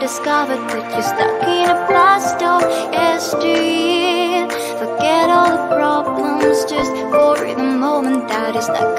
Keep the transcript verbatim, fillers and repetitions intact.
discovered that you're stuck in a blast of yesteryear. Forget all the problems just for the moment that is not